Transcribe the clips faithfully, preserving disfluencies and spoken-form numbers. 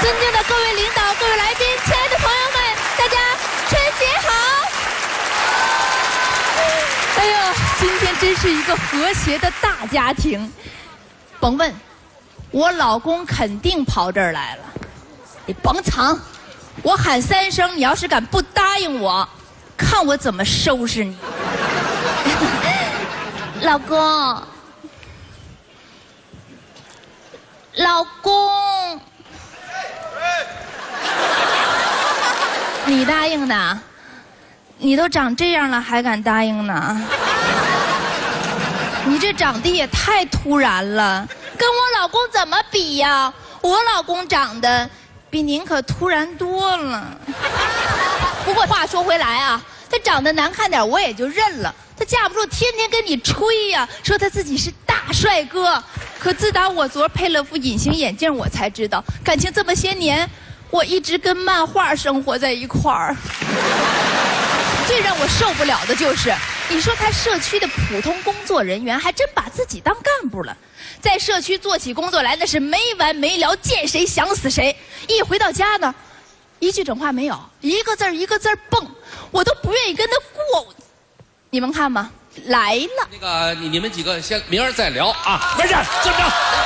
尊敬的各位领导、各位来宾、亲爱的朋友们，大家春节好！哎呦，今天真是一个和谐的大家庭。甭问，我老公肯定跑这儿来了。你甭藏，我喊三声，你要是敢不答应我，看我怎么收拾你。老公，老公，你答应的？你都长这样了还敢答应呢？你这长得也太突然了，跟我老公怎么比呀？我老公长得比您可突然多了。不过话说回来啊，他长得难看点我也就认了，他架不住天天跟你吹呀，说他自己是大帅哥。可自打我昨儿配了副隐形眼镜，我才知道，感情这么些年，我一直跟漫画生活在一块儿。最让我受不了的就是，你说他社区的普通工作人员，还真把自己当干部了，在社区做起工作来那是没完没了，见谁想死谁。一回到家呢，一句整话没有，一个字儿一个字儿蹦，我都不愿意跟他过。你们看吗？来了。 那个，你你们几个先明儿再聊啊，没事，这么着。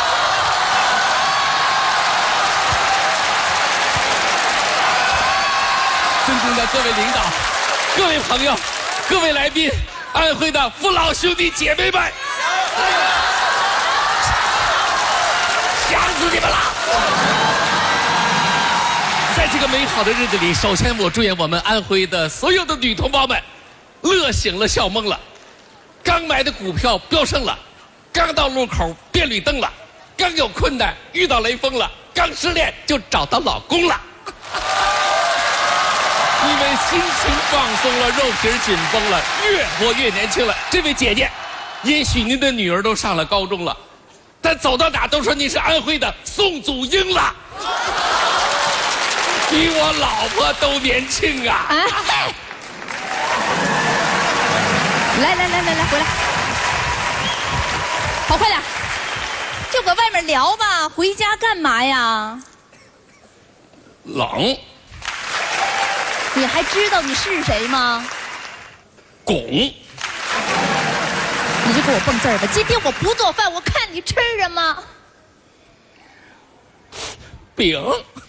尊敬的各位领导、各位朋友、各位来宾，安徽的父老兄弟姐妹们，想死你们了！在这个美好的日子里，首先我祝愿我们安徽的所有的女同胞们，乐醒了，笑懵了。刚买的股票飙升了，刚到路口变绿灯了，刚有困难遇到雷锋了，刚失恋就找到老公了。你们心情放松了，肉皮紧绷了，越活越年轻了。这位姐姐，也许您的女儿都上了高中了，但走到哪都说你是安徽的宋祖英了，比我老婆都年轻啊！啊来来来来来，回来，跑快点，就搁外面聊吧，回家干嘛呀？ 冷。 你还知道你是谁吗？ 拱。 你就给我蹦字儿吧！今天我不做饭，我看你吃什么？ 饼。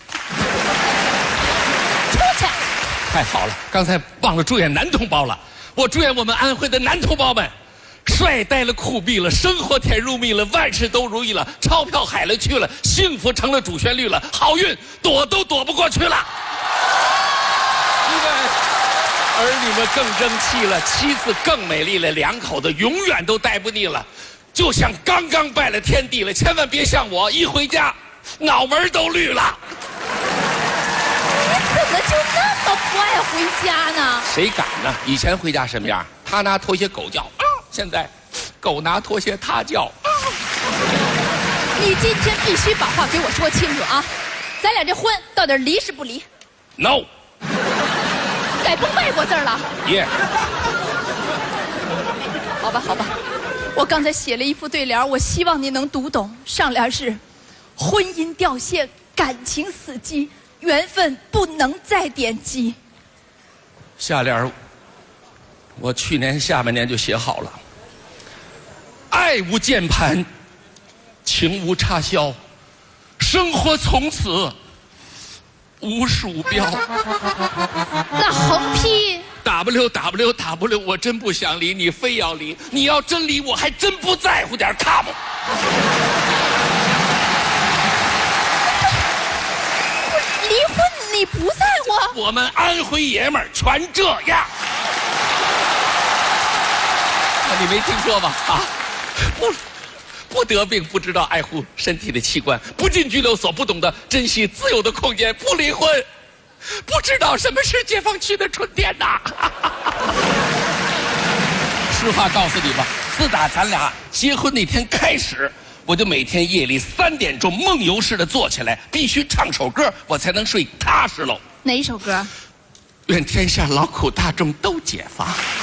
出去！ 太好了，刚才忘了祝愿男同胞了。我祝愿我们安徽的男同胞们，帅呆了，酷毙了，生活甜如蜜了，万事都如意了，钞票海了去了，幸福成了主旋律了，好运躲都躲不过去了。因为儿女们更争气了，妻子更美丽了，两口子永远都待不腻了，就像刚刚拜了天地了，千万别像我一回家脑门都绿了。 你怎么就那么不爱回家呢？ 谁敢呢？以前回家什么样？他拿拖鞋狗叫，啊、现在狗拿拖鞋他叫。啊、 你今天必须把话给我说清楚啊！咱俩这婚到底离是不离 ？No。 改不外国字了？ 耶。 好吧，好吧，我刚才写了一副对联，我希望你能读懂。上联是：婚姻掉线，感情死机，缘分不能再点击。 下联我去年下半年就写好了：爱无键盘，情无插销，生活从此无鼠标。 那横批 W W W， 我真不想离你，非要离。你要真离我，还真不在乎点 come。 离婚你不在乎？ 我们安徽爷们儿全这样。你没听说吧？啊，不。不得病，不知道爱护身体的器官，不进拘留所，不懂得珍惜自由的空间，不离婚，不知道什么是解放区的春天呐！实话告诉你吧，自打咱俩结婚那天开始，我就每天夜里三点钟梦游似的坐起来，必须唱首歌，我才能睡踏实喽。 哪一首歌？ 愿天下劳苦大众都解放。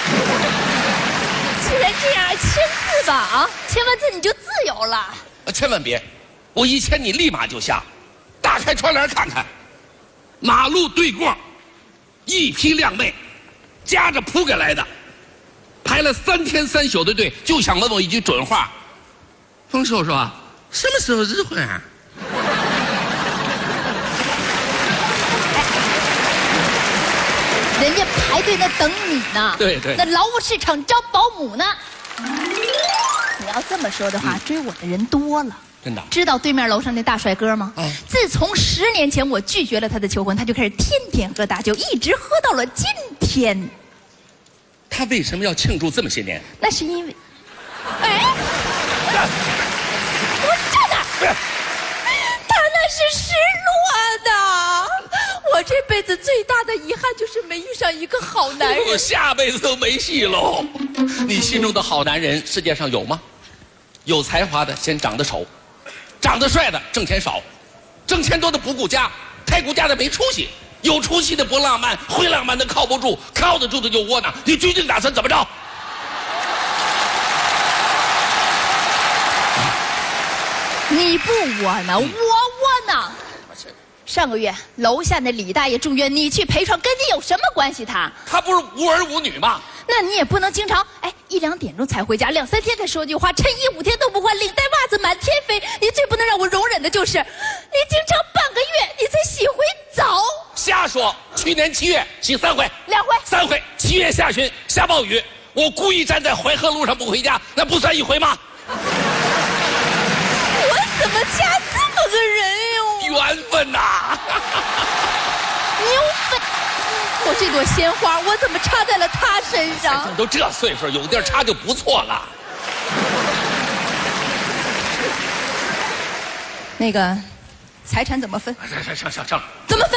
既然这样，签字吧啊！签完字你就自由了。 千万别，我一签你立马就下，大打开窗帘看看，马路对过，一批靓妹，夹着铺盖来的，排了三天三宿的队，就想问我一句准话：冯叔叔，什么时候日婚啊？ 人家排队那等你呢。 对对， 那劳务市场招保姆呢。你要这么说的话，嗯、追我的人多了。 真的？ 知道对面楼上那大帅哥吗？嗯。自从十年前我拒绝了他的求婚，他就开始天天喝大酒，一直喝到了今天。 他为什么要庆祝这么些年？ 那是因为，哎，我站那儿，他那是失落的。我这辈子最大的遗憾就是没遇上一个好男人。 我下辈子都没戏喽。你心中的好男人世界上有吗？有才华的先长得丑，长得帅的挣钱少，挣钱多的不顾家，太顾家的没出息，有出息的不浪漫，会浪漫的靠不住，靠得住的就窝囊。你究竟打算怎么着？ 你不窝囊，我窝囊。上个月楼下那李大爷住院，你去陪床，跟你有什么关系？他他不是无儿无女吗？ 那你也不能经常哎一两点钟才回家，两三天才说句话，衬衣五天都不换，领带袜子满天飞。你最不能让我容忍的就是，你经常半个月你才洗回澡。 瞎说！去年七月洗三回， 两回， 三回。七月下旬下暴雨，我故意站在淮河路上不回家，那不算一回吗？ 我怎么嫁这么个人哟？ 缘分呐、啊！ 牛粪！我这朵鲜花，我怎么插在了他身上？ 都这岁数，有地儿插就不错了。 那个，财产怎么分？ 上上上上！ 怎么分？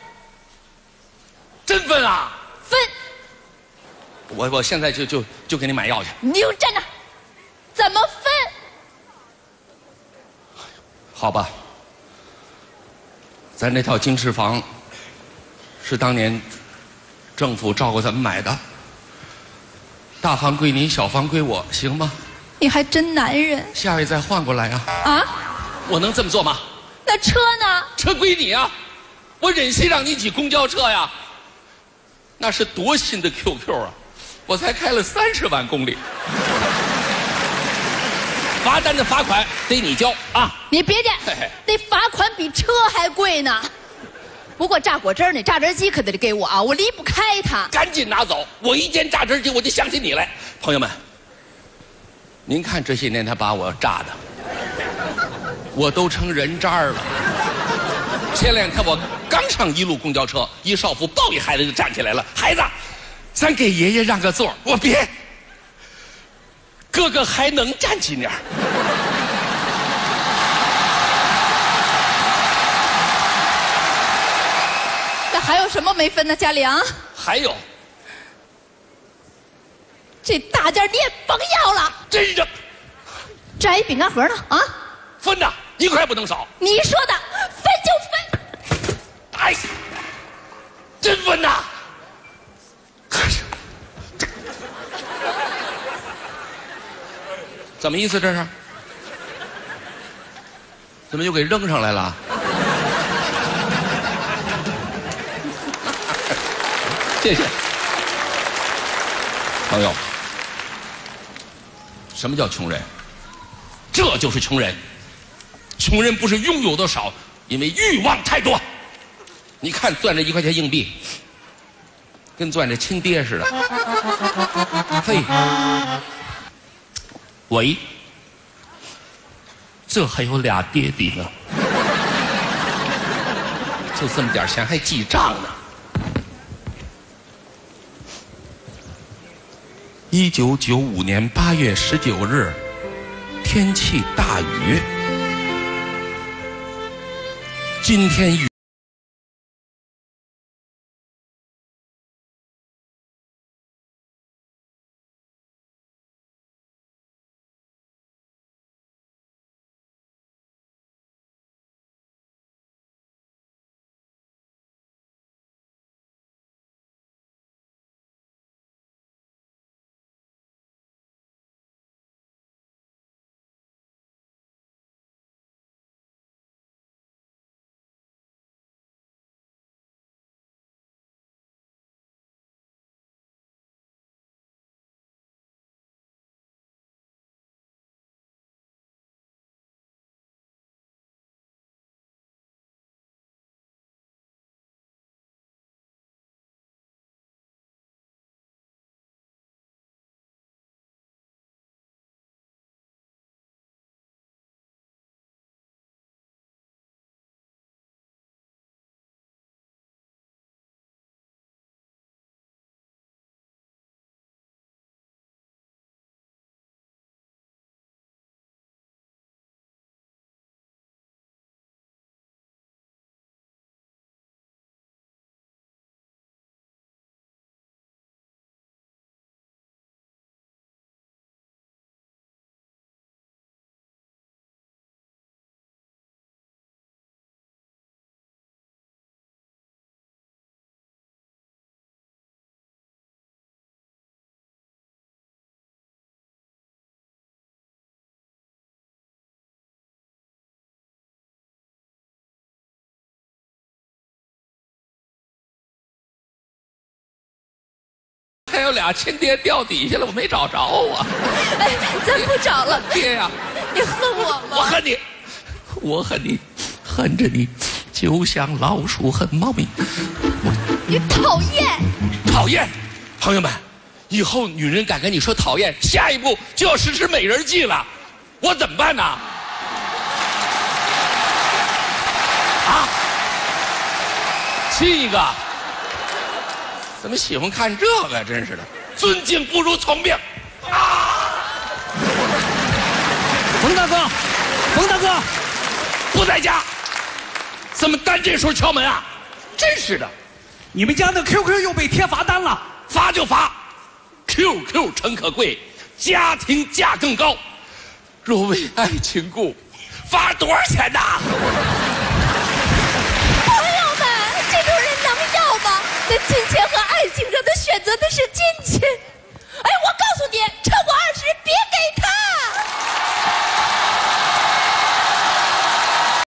真分啊！ 分！ 我我现在就就就给你买药去。 你就站那，怎么分？ 好吧。咱这套金翅房是当年政府照顾咱们买的，大房归你，小房归我，行吗？ 你还真男人。 下月再换过来啊！ 啊？ 我能这么做吗？ 那车呢？ 车归你啊！我忍心让你挤公交车呀？那是多新的 Q Q 啊！我才开了三十万公里。罚单的罚款得你交啊！ 你别介，那罚款比车还贵呢。不过榨果汁那榨汁机可得给我啊，我离不开它。 赶紧拿走！我一见榨汁机，我就想起你来。朋友们，您看这些年他把我榨的，我都成人渣了。前两天我刚上一路公交车，一少妇抱一孩子就站起来了。孩子，咱给爷爷让个座。我别。哥哥还能站几年？ 那还有什么没分呢，嘉良？ 还有， 这大件你也甭要了。 真扔！ 这还一饼干盒呢啊！ 分呐，一块不能少。 你说的，分就分。 哎，真分呐！怎么意思？这是？怎么又给扔上来了？谢谢，朋友。什么叫穷人？这就是穷人。穷人不是拥有的少，因为欲望太多。你看攥着一块钱硬币，跟攥着亲爹似的。嘿。喂，这还有俩爹地呢，就这么点钱还记账呢。一九九五年八月十九日，天气大雨。今天雨。 还有俩亲爹掉底下了，我没找着啊。 哎，咱不找了。 爹呀， 你恨我吗？ 我恨你，我恨你，恨着你，就像老鼠恨猫咪。 你讨厌， 讨厌，朋友们，以后女人敢跟你说讨厌，下一步就要实施美人计了，我怎么办呢？啊，亲一个。怎么喜欢看这个？真是的，尊敬不如从命。啊！ 冯大哥，冯大哥， 不在家，怎么单这时候敲门啊？真是的， 你们家的 Q Q 又被贴罚单了， 罚就罚 ，Q Q 诚可贵，家庭价更高。若为爱情故，罚多少钱呐？